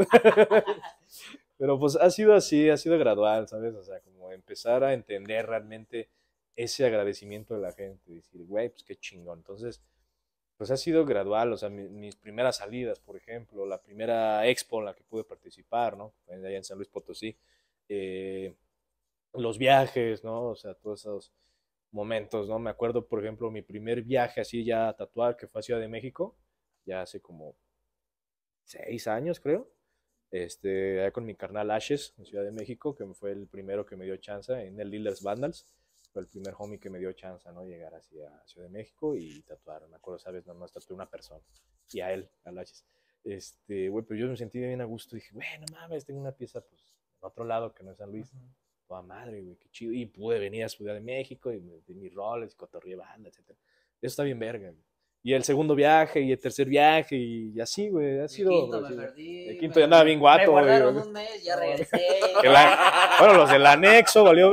Pero pues ha sido así, ha sido gradual, ¿sabes? O sea, como empezar a entender realmente ese agradecimiento de la gente. Decir, güey, pues qué chingón. Entonces, pues ha sido gradual. O sea, mi, mis primeras salidas, por ejemplo, la primera expo en la que pude participar, ¿no? Allá en San Luis Potosí. Eh, los viajes, ¿no? O sea, todos esos momentos, ¿no? Me acuerdo, por ejemplo, mi primer viaje así ya a tatuar, que fue a Ciudad de México, ya hace como seis años, creo. Este, allá con mi carnal Ashes, en Ciudad de México, que fue el primero que me dio chance en el Dealers Vandals. Fue el primer homie que me dio chance, ¿no? Llegar hacia Ciudad de México y tatuar. Me acuerdo, ¿sabes? Nada más tatué una persona. Y a él, al Ashes. Este, güey, pero yo me sentí bien a gusto. Dije, güey, no mames, tengo una pieza, pues, en otro lado que no es San Luis. Uh-huh. Toda madre, güey, qué chido. Y pude venir a Ciudad de México y de mis roles, y cotorreé banda, etcétera. Eso está bien verga, güey. Y el segundo viaje, y el tercer viaje, y así, güey, ha sido... El quinto bro, me sí. perdí. El quinto ya andaba bien guato, me güey. guardaron un mes, ya regresé. La, bueno, los del anexo, valió...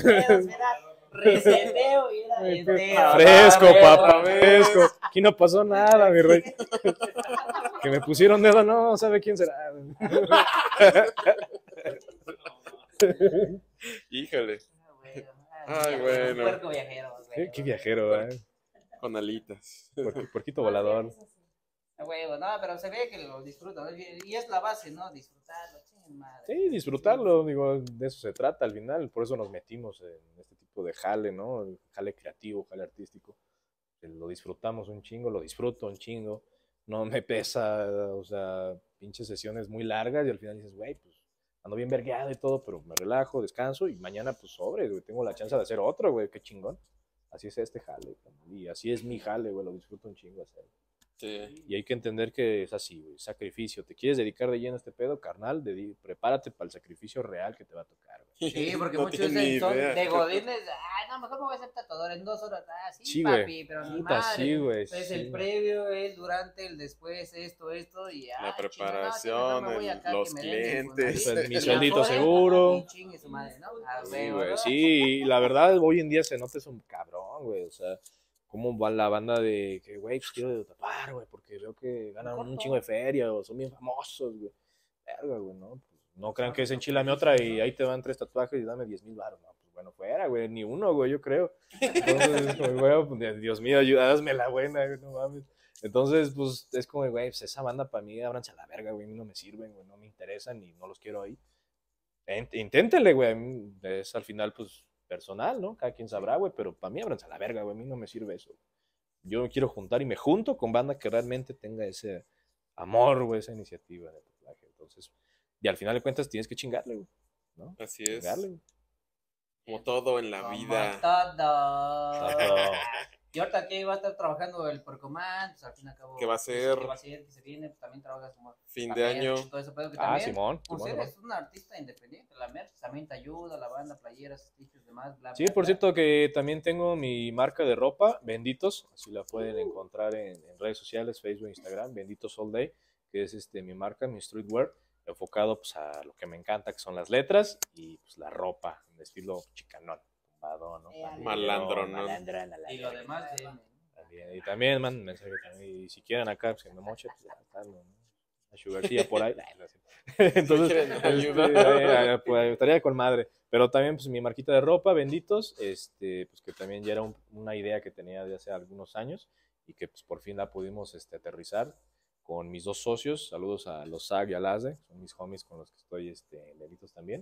Reseteo y era entero. Fresco, papá, fresco. Aquí no pasó nada, mi rey. Que me pusieron dedo, no, ¿sabe quién será? Híjole. Ah, Ay, bueno. Puerco viajero. ¿Qué, qué viajero, eh? Con alitas. Puer, puerquito volador. Huevo, no, pero se ve que lo disfrutan. Y es la base, ¿no? Disfrutarlo, chinguen madre. Sí, disfrutarlo, digo, de eso se trata al final. Por eso nos metimos en este tipo de jale, ¿no? El jale creativo, jale artístico. Lo disfrutamos un chingo, lo disfruto un chingo. No me pesa, o sea, pinches sesiones muy largas y al final dices, güey, pues ando bien vergueado y todo, pero me relajo, descanso y mañana, pues sobre, güey, tengo la chance de hacer otro, güey, qué chingón. Así es este jale, y así es mi jale, güey, lo disfruto un chingo hacerlo. Sí. Y hay que entender que es así, güey, sacrificio. ¿Te quieres dedicar de lleno a este pedo, carnal? De, prepárate para el sacrificio real que te va a tocar, güey. Sí, porque No muchos tiene son idea. de godines, ah, no, mejor me voy a hacer tatuador en dos horas, ah, sí, Sí, papi, güey. pero ni Puta, madre. sí, güey, Es sí. el previo, el durante, el después, esto, esto, y ah, La chinga, preparación, no, sí, el- acá, los que me den su clientes. Infonavit, Mi y sueldito Afore, seguro. y chingue su madre, ¿no? Ah, Sí, huevo, güey, ¿no? sí, y la verdad, hoy en día se nota eso cabrón, güey, o sea, cómo va la banda de que, güey, pues quiero tatuar, güey, porque veo que ganan un chingo de feria o son bien famosos, güey. Verga, güey, ¿no? Pues, no crean que es enchilame otra y ahí te van tres tatuajes y dame diez mil baros, no, pues bueno, fuera, güey, ni uno, güey, yo creo. Entonces, güey, pues, Dios mío, ayuda, hazme la buena, güey, no mames. Entonces, pues, es como, güey, pues esa banda para mí, ábranse a la verga, güey, a mí no me sirven, güey, no me interesan y no los quiero ahí. Int- Inténtenle, güey, a mí es al final, pues, personal, ¿no? Cada quien sabrá, güey, pero para mí, ábranse a la verga, güey, a mí no me sirve eso. Yo me quiero juntar y me junto con banda que realmente tenga ese amor, güey, esa iniciativa de tatuaje. Entonces, y al final de cuentas tienes que chingarle, güey, ¿no? Así es. Chingarle, güey. Como todo en la Como vida. todo. Todo. Y ahorita que va a estar trabajando el Puercoman, pues al fin y al cabo. ¿Qué va a pues, ser? ¿Qué va a ser? Que se viene, pues también trabajas como. Fin la de merch, año. Todo ese pedo que Ah, también, Simón, pues Simón, eres Simón. un artista independiente, la merch también te ayuda, la banda, playeras, stickers, demás, bla, Sí, bla, por bla. cierto que también tengo mi marca de ropa, Benditos, así la pueden encontrar en, en redes sociales, Facebook, Instagram, Benditos All Day, que es este mi marca, mi streetwear, enfocado pues a lo que me encanta, que son las letras y pues la ropa, de estilo chicanón, tumbado, ¿no? Eh, Pandillero, Malandro, ¿no? malandrón, a la Y lo verga. demás de. También, y también manden mensaje también, y si quieren acá, pues que me moche, pues ya está, ¿no? Una sugarcilla por ahí. Ay, no sé. Entonces, quieren este, ayuda. eh, eh, pues, estaría con madre. Pero también, pues, mi marquita de ropa, Benditos, este, pues, que también ya era un- una idea que tenía de hace algunos años y que, pues, por fin la pudimos este, aterrizar con mis dos socios. Saludos a los Zag y a Laze, son mis homies con los que estoy este, en Benditos también.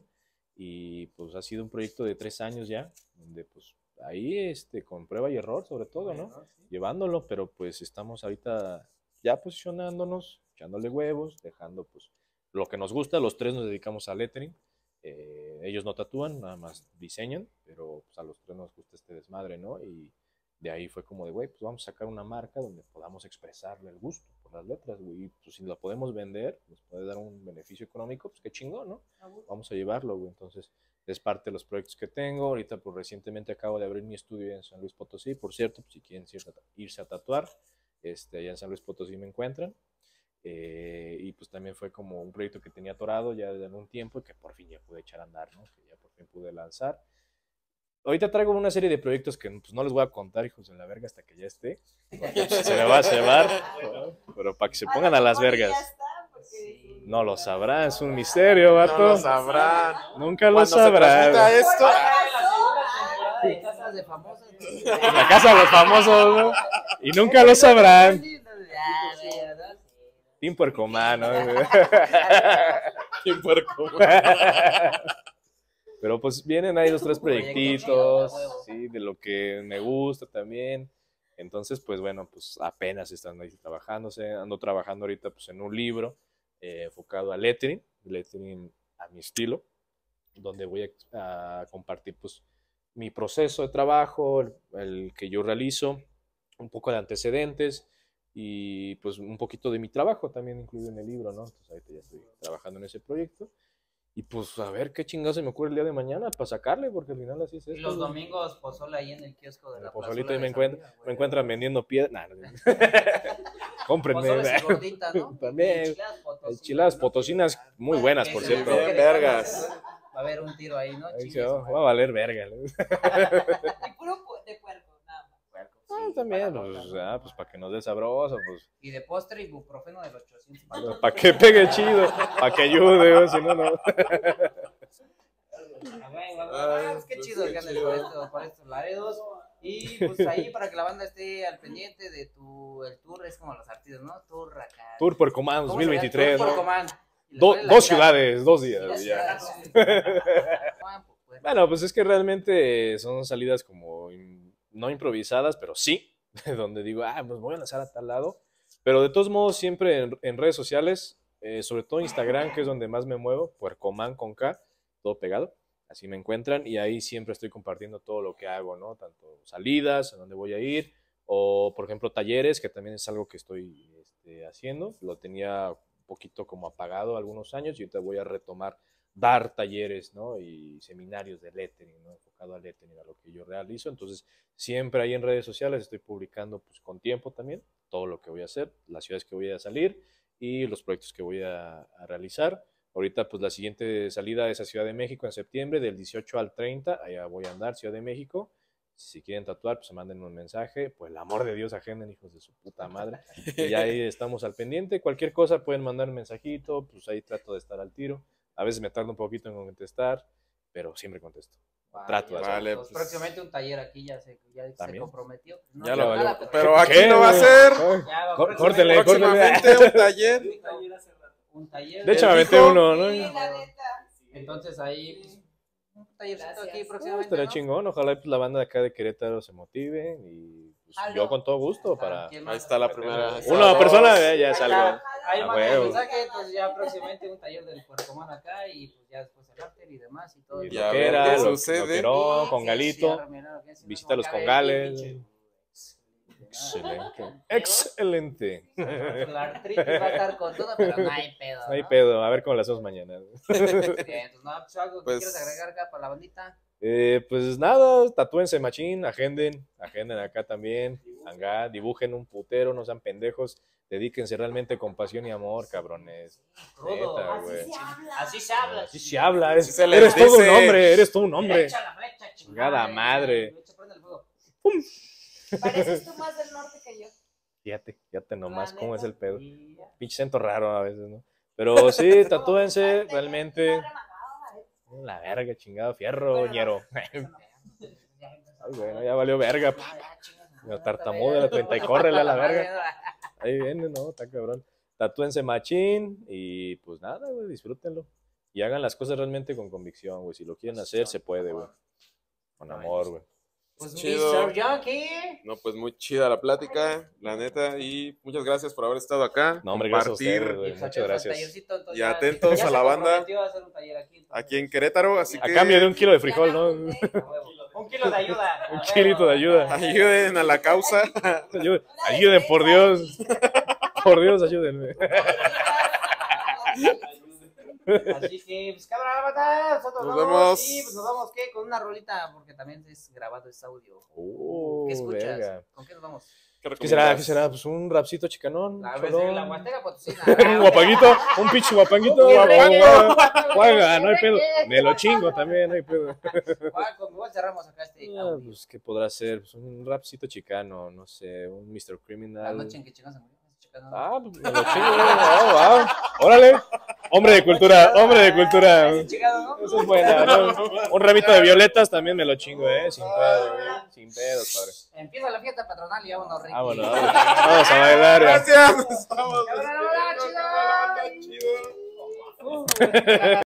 Y, pues, ha sido un proyecto de tres años ya, donde, pues, ahí, este, con prueba y error, sobre todo, ¿no? Llevándolo, pero, pues, estamos ahorita ya posicionándonos, echándole huevos, dejando pues lo que nos gusta, los tres nos dedicamos a lettering, eh, ellos no tatúan, nada más diseñan, pero pues, a los tres nos gusta este desmadre, ¿no? Y de ahí fue como de, güey, pues vamos a sacar una marca donde podamos expresarle el gusto por las letras, güey, y pues si la podemos vender, nos puede dar un beneficio económico, pues qué chingón, ¿no? Vamos a llevarlo, güey, entonces es parte de los proyectos que tengo, ahorita pues recientemente acabo de abrir mi estudio en San Luis Potosí, por cierto, pues, si quieren irse a, irse a tatuar, este, allá en San Luis Potosí me encuentran. Eh, y pues también fue como un proyecto que tenía atorado ya desde algún tiempo y que por fin ya pude echar a andar, ¿no? Que ya por fin pude lanzar. Ahorita traigo una serie de proyectos que pues, no les voy a contar, hijos de la verga, hasta que ya esté. Porque, pues, se me va a cebar, pero para que se pongan a las vergas. No lo sabrán, es un misterio, vato. No lo sabrán. Nunca lo Cuando se sabrán. transmita esto, De casas de famosos. En la casa de los famosos, ¿no? Y nunca lo sabrán. Team Puercoman, ¿no? Team Puerco. Pero pues vienen ahí los tres proyectitos, Proyectos, sí, de lo que me gusta también. Entonces, pues bueno, pues apenas están ahí trabajándose. Ando trabajando ahorita pues en un libro eh, enfocado a lettering, lettering a mi estilo, donde voy a, a compartir pues mi proceso de trabajo, el, el que yo realizo, un poco de antecedentes y pues un poquito de mi trabajo también incluido en el libro, ¿no? Entonces ahorita ya estoy trabajando en ese proyecto. Y pues a ver qué chingado se me ocurre el día de mañana para sacarle, porque al final así es Y esto. los güey. domingos, pozole ahí en el kiosco de En la el pozolito plazuela y me, de encuent- San Luis, me güey. encuentran vendiendo piedras. Nah, no. Cómprenme. Pozoles y gorditas, ¿no? También. Enchiladas potosinas, Enchiladas ¿no? potosinas muy buenas, Que por se cierto. me Bien antoje de vergas. cuando Va a haber un tiro ahí, ¿no? Ahí Chingue se su va, madre. va a valer verga. ¿no? Y puro pu- de puerco, nada más. Puerco, Ah, sí, también, para pues, la ah, pues para que nos dé sabroso, pues. Y de postre ibuprofeno del ochocientos. Para que pegue chido, para que ayude, güey, si no, no. Ah, güey, güey, güey, pues qué chido que andes por, esto, por estos Laredos. Y pues ahí para que la banda esté al pendiente de tu. El tour es como los artistas, ¿no? Tour acá. Tour Puercoman ¿Cómo se llama? dos mil veintitrés. Tour ¿no? Puercoman. Y Do- después la dos gira. ciudades, dos Y días. la Ya. ciudad. Juan, pues, pues. Bueno, pues es que realmente son salidas como im- no improvisadas, pero sí, donde digo, ah, pues voy a lanzar a tal lado. Pero de todos modos, siempre en, en redes sociales, eh, sobre todo Instagram, que es donde más me muevo, Puercoman con K, todo pegado. Así me encuentran y ahí siempre estoy compartiendo todo lo que hago, ¿no? Tanto salidas, a dónde voy a ir, o por ejemplo talleres, que también es algo que estoy este, haciendo. Lo tenía un poquito como apagado algunos años y ahorita voy a retomar dar talleres, ¿no? Y seminarios de lettering, ¿no? Enfocado a lettering, a lo que yo realizo. Entonces, siempre ahí en redes sociales estoy publicando pues con tiempo también todo lo que voy a hacer, las ciudades que voy a salir y los proyectos que voy a, a realizar. Ahorita, pues la siguiente salida es a Ciudad de México en septiembre, del dieciocho al treinta. Allá voy a andar, Ciudad de México. Si quieren tatuar, pues manden un mensaje. Por el amor de Dios, agenden, hijos de su puta madre. Y ya ahí estamos al pendiente. Cualquier cosa pueden mandar un mensajito, pues ahí trato de estar al tiro. A veces me tardo un poquito en contestar, pero siempre contesto. Trato, ya, vale, pues, pues. próximamente un taller aquí ya se, ya se ¿También? comprometió. No, Ya no, lo nada, valió. pero- Pero aquí ¿Qué, no va a güey? ser. Ya, va, Có- próximamente- córtele, Próximamente un taller. Un taller. De hecho, Él me aventé dijo- uno, ¿no? Sí, la neta. Entonces ahí, pues, un tallercito Gracias. aquí No, próximamente. estaría ¿no? chingón, ojalá pues, la banda de acá de Querétaro se motive y pues, Algo. yo con todo gusto para... ¿Quién más? Ahí está la primera. Una Dos. persona, eh, ya es algo. Ahí A manda huevo. el mensaje, pues ya próximamente un taller del Puercomán acá y pues ya después el after y demás y todo. Y Ya lo que ver era, qué lo, sucede. lo que no, con Sí, Galito, sí, mira, que si no, visita los como congales. que Excelente. Excelente. La artritis va a estar con todo, pero no hay pedo. No hay ¿no? pedo, a ver cómo lo hacemos mañana. Bien, entonces, no, pues algo que Pues- quieras agregar acá para la bandita. Eh, pues nada, tatúense machín, agenden, agenden acá también, acá, dibujen un putero, no sean pendejos, dedíquense realmente con pasión y amor, cabrones. Rudo. Neta, Así güey. se habla. Así se habla. Así se habla, eres, Así se les eres todo un dice. hombre, eres todo un hombre. Derecha, la flecha, Chingada chingada, madre. derecha, prende el fuego. Pareces tú más del norte que yo. Fíjate, fíjate nomás La cómo es neta. el pedo. Y ya. Pinche acento raro a veces, ¿no? Pero sí, tatúense realmente. La verga, chingado, fierro, ñero. Ay, bueno, ya valió verga. La tartamuda, la treinta y córrele a la verga. Ahí viene, ¿no? Está cabrón. Tatúense machín y pues nada, güey, disfrútenlo. Y hagan las cosas realmente con convicción, güey. Si lo quieren hacer, se puede, güey. Con amor, güey. Pues Chido. mister Yankee. No, pues muy chida la plática, la neta. Y muchas gracias por haber estado acá. No, hombre, gracias a compartir ustedes, güey. Y Muchas saqué el gracias. tallercito, entonces Y ya- atentos ya a se la banda. comprometió a hacer un taller aquí, entonces. Aquí en Querétaro, así A que cambio de un kilo de frijol, ¿no? A huevo. Un kilo de ayuda. Un a kilito huevo. de ayuda. ayuden a la causa. Ayuden, ayuden, por Dios. Por Dios, ayúdenme. Así que, pues cabrón, banda, nosotros Nos vamos. vemos. Y pues nos vamos, ¿qué? Con una rolita, porque también es grabado, es audio. Uh, ¿Qué escuchas? verga. ¿Con qué nos vamos? ¿Qué será? ¿Qué será? Pues un rapcito chicanón. A ver, cholón. la Huasteca Potosina. Un guapanguito, un pinche guapanguito. Un reggae. Juega, no hay pedo. Me lo chingo también, no hay pedo. Ah, con igual cerramos acá este Ah, audio. pues, ¿qué podrá ser? Pues un rapcito chicano, no sé, un mister La Criminal. noche en que chicas se murió. chicas, no. Ah, pues me lo chingo. Oh, wow. Órale. Hombre de cultura, hombre de cultura. Ese chingado, ¿no? Eso es buena, ¿no? Un ramito de violetas también me lo chingo, ¿eh? Sin pedo, güey. Sin pedos, padre. Empieza la fiesta patronal y vámonos, Ricky. Vámonos, vámonos. Vamos a bailar. güey. Gracias. Vamos. Cabrón, hola, chido. Chido. Uh,